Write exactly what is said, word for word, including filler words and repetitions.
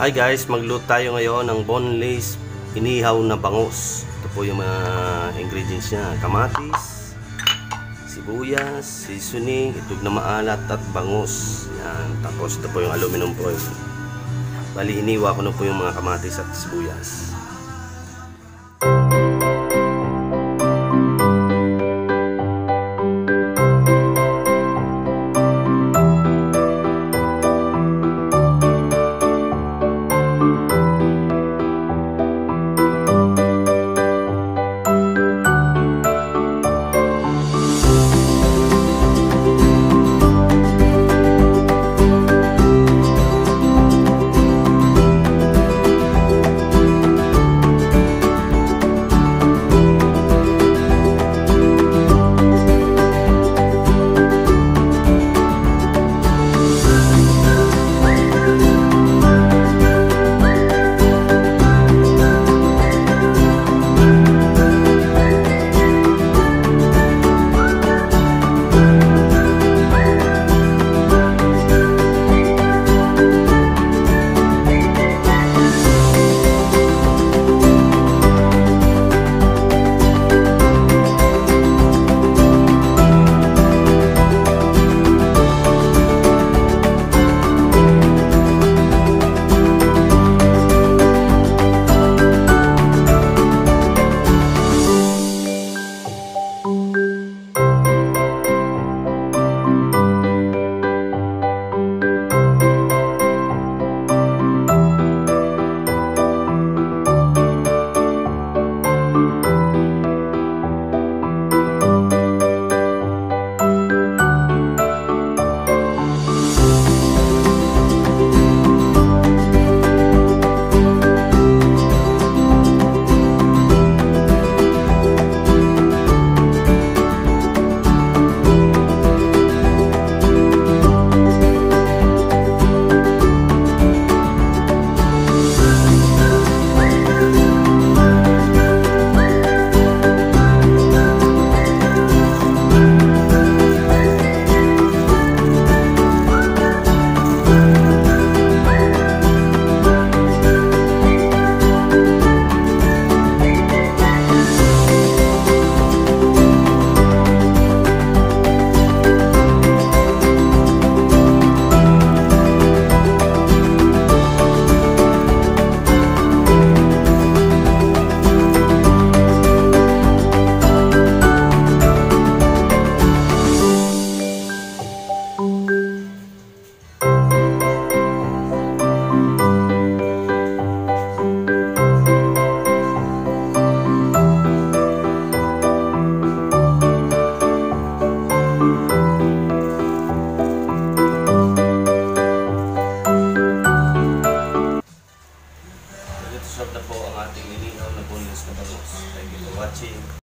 Hi guys, magluto tayo ngayon ng boneless inihaw na bangus. Ito po yung mga ingredients niya: kamatis, sibuyas, seasoning, itlog na maalat at bangus. Yan. Tapos ito po yung aluminum foil. Bali, iniwa ko na po yung mga kamatis at sibuyas. Serve na po ang ating inihaw na boneless na bangus. Thank you for watching.